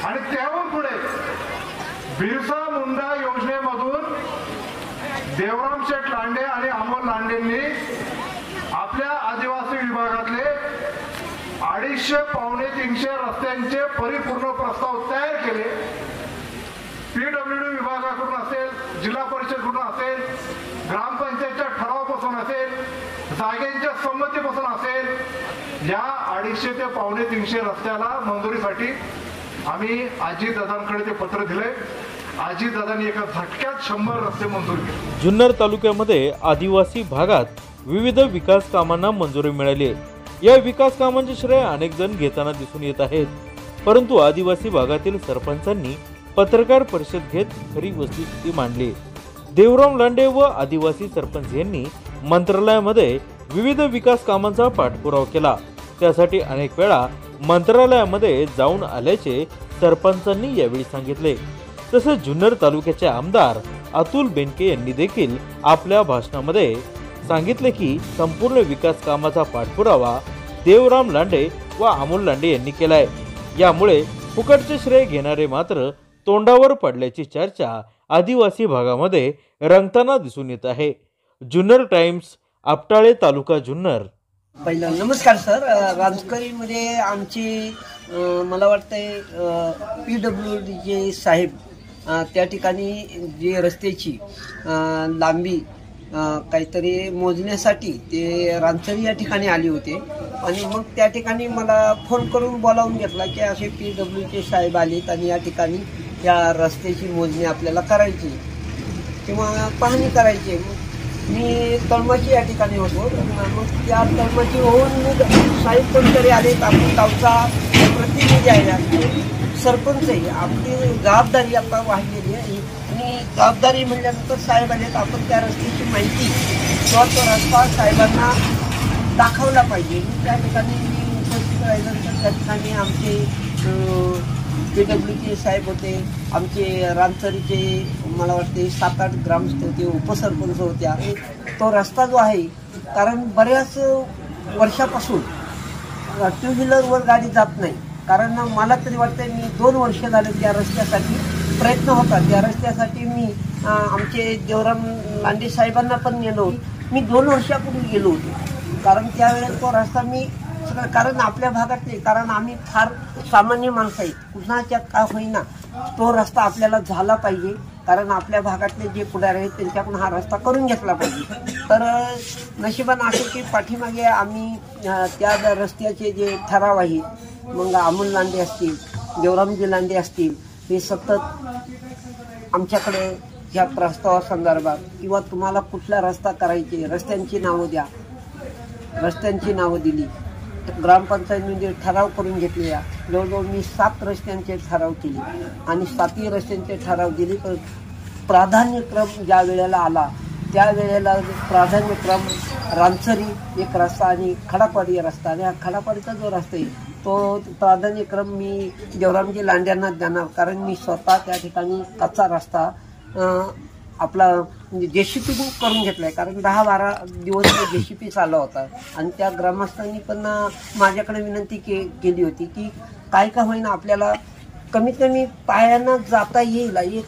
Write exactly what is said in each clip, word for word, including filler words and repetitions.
आणि त्याहून पुढे बिरसा मुंडा योजनेमधून देवराम शेठ लांडे आणि अमोल लांडेंनी आपल्या आदिवासी विभागातले अडीचशे पावणे तीनशे रस्त्यांचे परिपूर्ण प्रस्ताव तयार केले। पीडब्ल्यूडी विभागाकडून असेल, जिल्हा परिषदकडून असेल, ग्रामपंचायतच्या ठरावापासून असेल, जागेच्या संमतीपासून असेल, या अडीचशे ते पावणे तीनशे रस्त्याला मंजुरीसाठी आम्ही अजितदादांकडे ते पत्र दिले। अजितदादांनी एका झटक्यात शंभर रस्ते मंजूर केले। जुन्नर तालुक्यामध्ये आदिवासी भागात विविध विकास कामांना मंजुरी मिळाली। या विकास कामांचे श्रेय अनेक जण घेताना दिसून येत आहेत, परंतु आदिवासी भागातील सरपंचांनी पत्रकार परिषद घेत खरी वस्तुस्थिती मांडली। देवराम लांडे व आदिवासी सरपंच यांनी मंत्रालयामध्ये विविध विकास कामांचा पाठपुरावा केला। त्यासाठी अनेक वेळा मंत्रालयामध्ये जाऊन आल्याचे सरपंचांनी यावेळी सांगितले। तसेच जुन्नर तालुक्याचे आमदार अतुल बेनके यांनी देखील आपल्या भाषणामध्ये सांगितले की संपूर्ण विकास कामाचा पाठपुरावा देवराम लांडे व अमोल लांडे यांनी केलाय। यामुळे फुकटचे श्रेय घेणारे मात्र तोंडावर पडल्याची चर्चा आदिवासी भागामध्ये रंगताना दिसून येत आहे। जुन्नर टाइम्स, आपटाळे, तालुका जुन्नर। पहिला नमस्कार सर। राजकरीमध्ये आमची मला वाटतंय पी डब्ल्यू डी साहेब त्या ठिकाणी जे रस्त्याची लांबी काहीतरी मोजण्यासाठी ते रांचरी या ठिकाणी आले होते आणि मग त्या ठिकाणी मला फोन करून बोलावून घेतला की असे पी डब्ल्यूचे साहेब आलेत आणि या ठिकाणी या रस्त्याची मोजणी आपल्याला करायची किंवा पाहणी करायची। मी तळमाची या ठिकाणी होतो, मग त्या तळमाची होऊन मग साहेब कोणतरी आलेत, आपण गावचा प्रतिनिधी आहे, सरपंच आहे, आपली जबाबदारी आता वाढलेली आहे आणि जबाबदारी म्हणल्यानंतर साहेब आलेत, आपण त्या रस्त्याची माहिती किंवा तो रस्ता साहेबांना दाखवला पाहिजे। त्या ठिकाणी मी उपस्थित राहिल्यानंतर त्या ठिकाणी आमचे पी डब्ल्यूचे साहेब होते, आमचे रामचरीचे मला वाटते सात आठ ग्रामस्थ होते, उपसरपंच होत्या। तो रस्ता जो आहे, कारण बऱ्याच वर्षापासून टू व्हीलरवर गाडी जात नाही, कारण मला तरी वाटतं मी दोन वर्ष झाले त्या रस्त्यासाठी प्रयत्न होता। त्या रस्त्यासाठी मी आमचे देवराम लांडे साहेबांना पण नेलो, मी दोन वर्षापूर्वी गेलो होतो, कारण त्यावेळेस तो रस्ता मी कारण आपल्या भागात नाही, कारण आम्ही फार सामान्य माणसं आहेत, कुणाच्या का होईना तो रस्ता आपल्याला झाला पाहिजे, कारण आपल्या भागातले जे पुढारी आहेत त्यांच्याकडून हा रस्ता करून घेतला पाहिजे। तर नशिबानं असं की पाठीमागे आम्ही त्या रस्त्याचे जे ठराव आहे, मग अमोल लांडे असतील, देवरामजी लांडे असतील, हे सतत आमच्याकडे ह्या प्रस्तावासंदर्भात किंवा तुम्हाला कुठला रस्ता करायचे, रस्त्यांची नावं द्या, रस्त्यांची नावं दिली, ग्रामपंचायतीने ठराव करून घेतले। जवळजवळ मी सात रस्त्यांचे ठराव केले आणि सातही रस्त्यांचे ठराव दिले, पण प्राधान्यक्रम ज्या वेळेला आला त्या वेळेला प्राधान्यक्रम रांचरी एक रस्ता आणि खडापाडी रस्ता, आणि हा खडापाडीचा जो रस्ता आहे तो प्राधान्यक्रम मी देवरामजी लांड्यांना देणार, कारण मी स्वतः त्या ठिकाणी कच्चा रस्ता आपला म्हणजे जेसीपी करून घेतलाय, कारण दहा बारा दिवस जेसीपी चालला होता आणि त्या ग्रामस्थांनी पण माझ्याकडे विनंती के केली होती की काय का होईना आपल्याला कमीत कमी पायानं जाता येईल, एक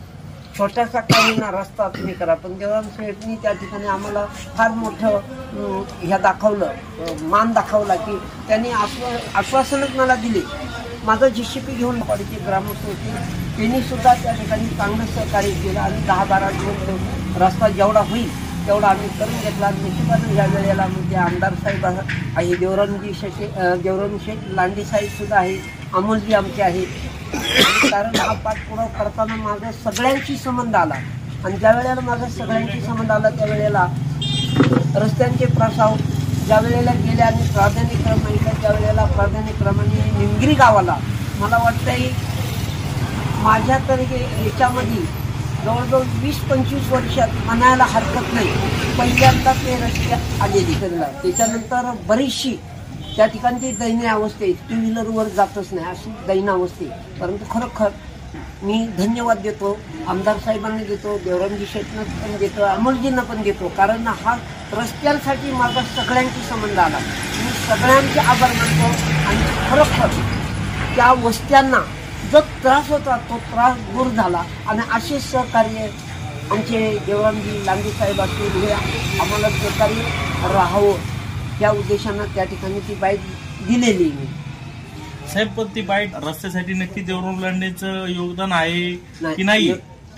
छोटासा का होईना रस्ता तुम्ही करा। पण देवराम शेठनी त्या ठिकाणी आम्हाला फार मोठं ह्या दाखवलं, मान दाखवला की त्यांनी आश्वासनच मला दिले। माझा जेसीपी घेऊन पाडीचे ग्रामस्थ होते, त्यांनी सुद्धा त्या ठिकाणी चांगलं सहकार्य केलं आणि दहा बारा दिवस रस्ता जेवढा होईल तेवढा आम्ही करून घेतला। निश्चितच या वेळेला म्हणजे आमदार साहेब आहे, देवरामजी शेठ देवराम शेठ लांडे साहेब सुद्धा आहे, अमोलजी आमचे आहेत, कारण हा पाठपुरावा करताना माझा सगळ्यांशी संबंध आला आणि ज्या वेळेला माझा सगळ्यांशी संबंध आला त्यावेळेला रस्त्यांचे प्रस्ताव ज्या वेळेला गेले आणि प्राधान्यक्रम माहिती त्या वेळेला प्राधान्यक्रमाने निमगिरी गावाला मला वाटतंय माझ्या तरी याच्यामध्ये जवळजवळ वीस पंचवीस वर्षात म्हणायला हरकत नाही पहिल्यांदा ते रस्ते आलेली त्यांना, त्याच्यानंतर बरीचशी त्या ठिकाणची दयनीय अवस्थे, टू व्हीलरवर जातच नाही अशी दयनीय अवस्थे। परंतु खरोखर मी धन्यवाद देतो, आमदार साहेबांना देतो, देवरामजी शेठना पण देतो, अमोलजींना पण देतो, कारण हा रस्त्यांसाठी माझा सगळ्यांशी संबंध आला। मी सगळ्यांचे आभार मानतो आणि खरोखर त्या वस्त्यांना जो त्रास होता तो त्रास दूर झाला आणि असे सहकार्य आमचे देवरामजी लांडे साहेब असतील हे आम्हाला सहकार्य राहावं या उद्देशानं त्या ठिकाणी ती बाईट दिलेली मी. साहेब पण ती बाईट रस्त्यासाठी नक्की देवराम लांडेचं योगदान आहे की नाही?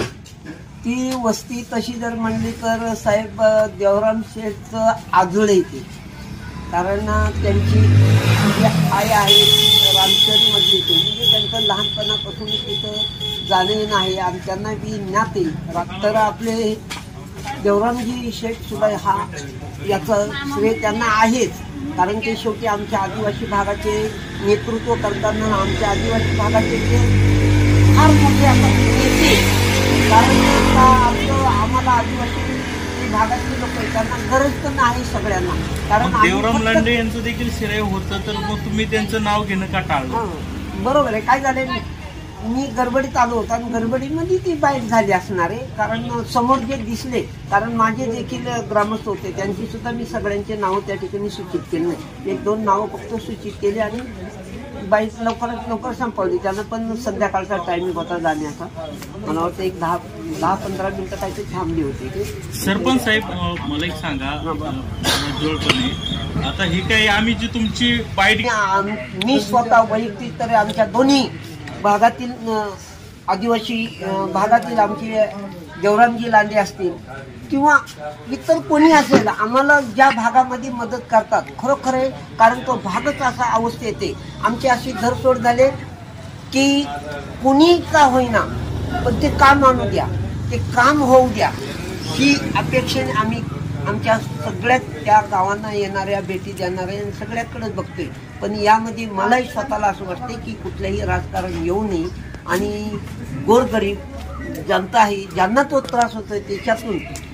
ती वस्ती तशी जर म्हणली तर साहेब देवराम शेठचं आजोळ येते, कारण त्यांची जी आई आहे रामचंद्रमधली ते म्हणजे त्यांचं लहानपणापासून तिथं जाणं येणं आहे आणि त्यांना बी ज्ञाते. तर आपले देवरामजी शेठ सुद्धा हा याचं श्रेय त्यांना आहेच, कारण ते शेवटी आमच्या आदिवासी भागाचे नेतृत्व करताना आमच्या आदिवासी भागाचे ते फार मोठे आपण नेते, कारण का आमचं आम्हाला आदिवासी भागातले लोक आहेत त्यांना गरज तर नाही सगळ्यांना. कारण देवराम लांडे यांचं देखील श्रेय होतं, तर मग तुम्ही त्यांचं नाव घेणं का टाळलं? बरोबर आहे. काय झाले, मी गडबडीत आलो होतो आणि गडबडीमध्ये ती बाईट झाली असणार आहे, कारण समोर जे दिसले, कारण माझे देखील ग्रामस्थ होते त्यांची सुद्धा मी सगळ्यांचे नावं त्या ठिकाणी सूचित केले नाही. एक दोन नावं फक्त सूचित केली आणि बाईट लवकरात लवकर संपवली. त्यांना पण संध्याकाळचा टायमिंग होता जाण्याचा, मला वाटतं एक दहा दहा पंधरा मिनिटं काहीतरी थांबली होती. सरपंच साहेब मला एक सांगा जोडपणे, आता ही काय आम्ही जी तुमची बाईट मी स्वतः वैयक्तिक तर आमच्या दोन्ही भागातील आदिवासी भागातील आमचे देवरामजी लांडे असतील किंवा इतर कोणी असेल, आम्हाला ज्या भागामध्ये मदत करतात खरोखर आहे, कारण तो भागच असा अवस्था येते. आमची अशी धरसोड झाले की कोणी का होईना पण ते काम आणू द्या, ते काम होऊ द्या, ही अपेक्षेने आम्ही आमच्या सगळ्यात त्या गावांना येणाऱ्या भेटी देणाऱ्या सगळ्याकडेच बघतोय. पण यामध्ये मलाही स्वतःला असं वाटते की कुठलंही राजकारण येऊ नये आणि गोरगरीब जनता आहे ज्यांना तो त्रास होतोय त्याच्यातून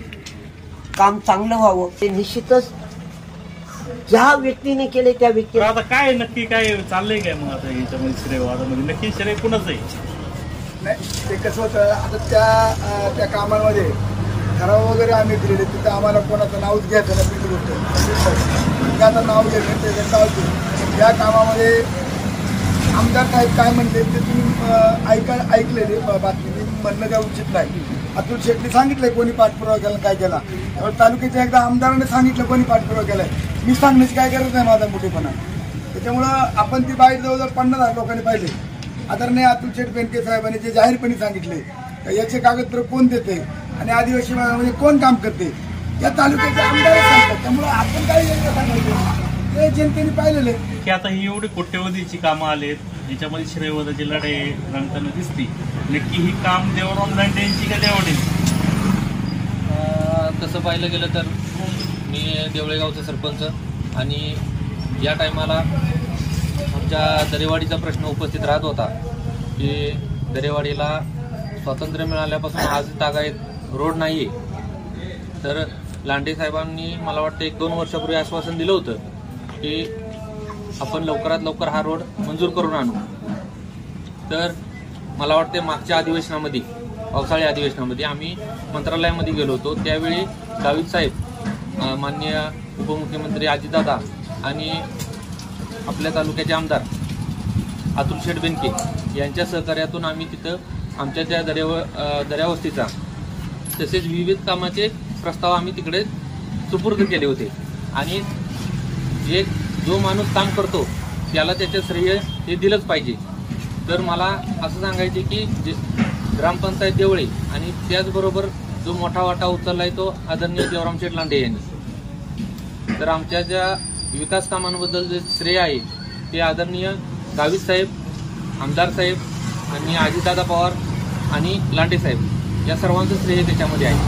काम चांगलं व्हावं. ते निश्चितच ज्या व्यक्तीने केले त्या व्यक्ती. आता काय नक्की काय चाललंय काय मग आता याच्यामध्ये श्रेयवादामध्ये नक्की श्रेय कुणाचं आहे? नाही, ते कसं होतं, आता त्या त्या कामांमध्ये ठराव वगैरे आम्ही दिलेले, तिथं आम्हाला कोणाचं नावच घ्यायचं नाही. पहिली गोष्ट त्याचं नाव घ्यायचं त्याचं नाव घेऊ. या कामामध्ये आमदार साहेब काय म्हणले ते तुम्ही ऐका ऐकलेले बातमी, मी म्हणणं काय उचित नाही. अतुल शेट्टी सांगितलंय कोणी पाठपुरावा केला काय केला, तालुक्याच्या एकदा आमदाराने सांगितलं कोणी पाठपुरावा केलाय, मी सांगण्याची काय गरज नाही माझा मोठेपणा. त्याच्यामुळं आपण ती बाईट जवळजवळ पन्नास हजार लोकांनी पाहिले. आदरणीय अतुल शेठ बेनके साहेबांनी जे जाहीरपणे सांगितले याचे कागदपत्र कोण देते आणि आदिवासी भागामध्ये कोण काम करते या तालुक्याचे आमदार सांगतात. त्यामुळे आपण काही सांगायचं ते जनतेने पाहिलेले की आता ही एवढी कोट्यवधीची कामं आलेत ज्याच्यामध्ये श्रेयवादाची लढाई रंगताना दिसते, नक्की ही काम देवराम लांडे यांची का देवडे? तसं पाहिलं गेलं तर मी देवळेगावचा सरपंच आणि या टायमाला आमच्या दरेवाडीचा प्रश्न उपस्थित राहत होता की दरेवाडीला स्वातंत्र्य मिळाल्यापासून आज तागायत रोड नाही आहे. तर लांडे साहेबांनी मला वाटतं एक दोन वर्षापूर्वी आश्वासन दिलं होतं की आपण लवकरात लवकर हा रोड मंजूर करून आणू. तर मला वाटते मागच्या अधिवेशनामध्ये पावसाळी अधिवेशनामध्ये आम्ही मंत्रालयामध्ये गेलो होतो. त्यावेळी गावित साहेब, माननीय उपमुख्यमंत्री अजितदादा आणि आपल्या तालुक्याचे आमदार अतुल शेठ बेनके यांच्या सहकार्यातून आम्ही तिथं आमच्या त्या दर्याव दर्यावस्तीचा तसेच विविध कामाचे प्रस्ताव आम्ही तिकडे सुपूर्द केले होते. आणि एक जो माणूस काम करतो त्याला त्याचे श्रेय हे दिलंच पाहिजे. तर मला असं सांगायचे की जे ग्रामपंचायत देवळे आणि त्याचबरोबर जो मोठा वाटा उचलला आहे तो आदरणीय देवराम शेठ लांडे यांनी. तर आमच्या ज्या विकास कामांबद्दल जे श्रेय आहे ते आदरणीय गावित साहेब, आमदार साहेब आणि अजितदादा पवार आणि लांडे साहेब या सर्वांचं श्रेय त्याच्यामध्ये आहे.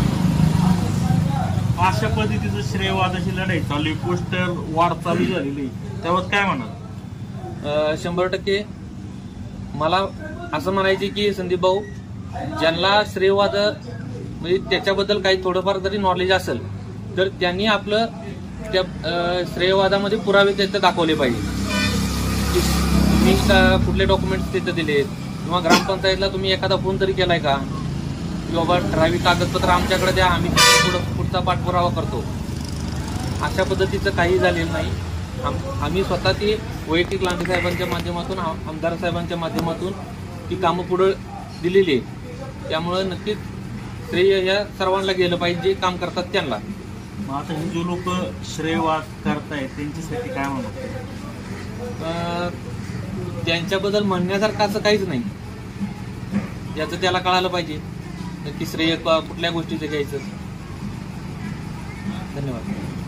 अशा पद्धतीचं श्रेयवादाची लढाई चालू आहे, पोस्टर वाढ चालू झालेली, त्यावर काय म्हणाल? शंभर टक्के मला असं म्हणायचे की संदीप भाऊ, ज्यांना श्रेयवाद म्हणजे त्याच्याबद्दल काही थोडंफार जरी नॉलेज असेल तर त्यांनी आपलं त्या श्रेयवादामध्ये पुरावे तिथं दाखवले पाहिजे. तुम्ही कुठले डॉक्युमेंट्स तिथं दिलेत किंवा ग्रामपंचायतला तुम्ही एखादा फोन तरी केलाय का की बाबा ठराविक कागदपत्र आमच्याकडे द्या, आम्ही पुढं पुढचा पाठपुरावा करतो. अशा पद्धतीचं काही झालेलं नाही. आम आम्ही स्वतः ते वैयक्तिक लांडे साहेबांच्या माध्यमातून, आमदार साहेबांच्या माध्यमातून ती कामं पुढं दिलेली आहे. त्यामुळं नक्कीच श्रेय ह्या सर्वांना गेलं पाहिजे जे काम करतात त्यांना. मग आता हे जो लोक श्रेयवाद करतायत त्यांच्यासाठी काय म्हणतात? अं, त्यांच्याबद्दल म्हणण्यासारखं असं काहीच नाही. याचं त्याला कळालं पाहिजे नक्की श्रेय कुठल्या गोष्टीचं घ्यायचं. धन्यवाद.